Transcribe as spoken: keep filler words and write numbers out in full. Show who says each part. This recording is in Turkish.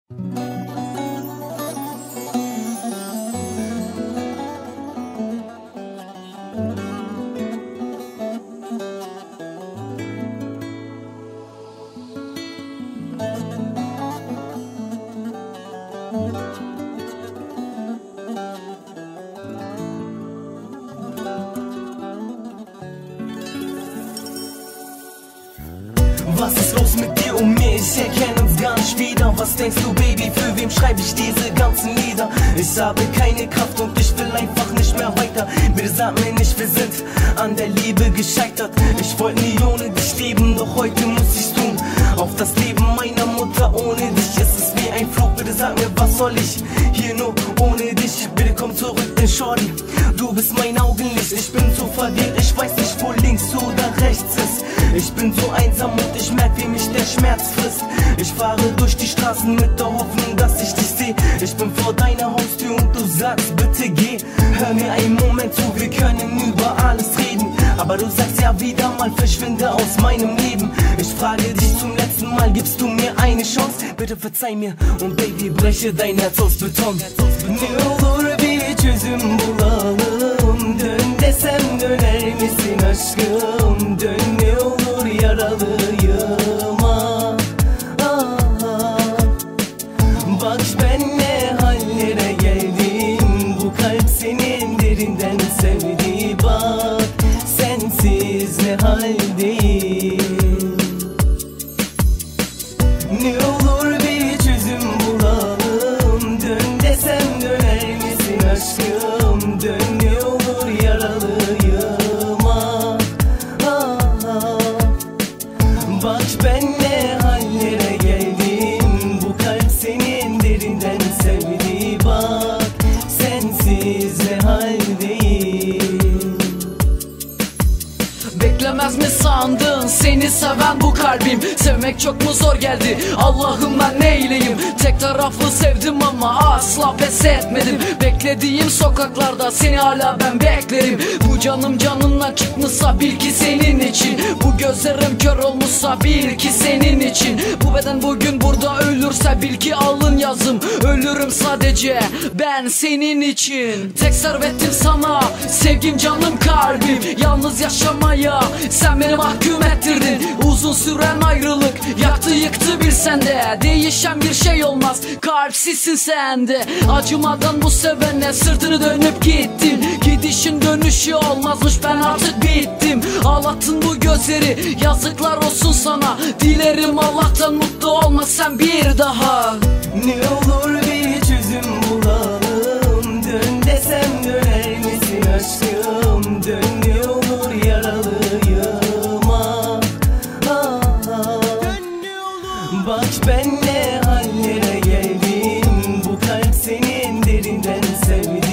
Speaker 1: Was ist los mit dir und mir? Ich erkenne uns gar nicht wieder. Was denkst du, Baby, für wem schreibe ich diese ganzen Lieder? Ich habe keine Kraft und ich will einfach nicht mehr weiter. Bitte sag mir nicht, wir sind an der Liebe gescheitert. Ich wollte nie ohne dich leben, doch heute muss ich's tun. Auf das Leben meiner Mutter ohne dich ist es wie ein Flug. Bitte sag mir, was soll ich hier nur ohne dich? Bitte komm zurück, denn Shorty, du bist mein Augenlicht. Ich bin so verwirrt, ich weiß nicht, wo links oder rechts ist. Ich bin so einsam und ich merk, wie mich der Schmerz frisst. Ich fahre durch die Straßen mit der Hoffnung, dass ich dich seh. Ich bin vor deiner Haustür und du sagst, bitte geh. Hör mir einen Moment zu, wir können über alles reden. Aber du sagst ja wieder mal, verschwinde aus meinem Leben. Ich frage dich zum letzten Mal, gibst du mir eine Chance? Bitte verzeih mir und Baby, breche dein Herz aus Beton. Ne olur bir çözüm bulalım. Dön desem döner misin aşkım? Dön ne olur yaralıyım. Ah, ah, ah. Bak ben ne hallere geldim. Bu kalp senin derinden sevdi. Bak sensiz ne haldeyim. Ne olur bir çözüm bulalım. Dön desem döner misin aşkım? Dön ne olur yaralıyım. Ah, ah, ah. Bak ben ne hallere geldim. Bu kalp senin derinden sevdi. Bak sensiz ne haldeyim.
Speaker 2: Beklemez mi sandın seni seven bu kalbim? Sevmek çok mu zor geldi? Allah'ım ben neyleyim? Tek taraflı sevdim ama asla pes etmedim. Beklediğim sokaklarda seni hala ben beklerim. Bu canım canımdan çıkmışsa bil ki senin için. Bu gözlerim kör olmuşsa bil ki senin için. Bu beden bugün burada ölürse bil ki alın yazım. Ölürüm sadece ben senin için. Tek servetim sana sevgim, canım, kalbim. Yalnız yaşamaya sen beni mahkum ettirdin. Uzun süren ayrılık yaktı yıktı bir sende. Değişen bir şey olmaz, kalpsizsin sende. Acımadan bu sevene sırtını dönüp gittin. Gidişin dönüşü olmazmış, ben artık bittim. Ağlattın bu gözleri, yazıklar olsun sana. Dilerim Allah'tan mutlu olma sen bir daha.
Speaker 1: Ne olur bir çözüm bulalım. Dön desem döner misin aşkım? Dön ne olur yaralıyım. Ah, ah, ah. Bak ben ne hallere geldim. Bu kalp senin derinden sevdi.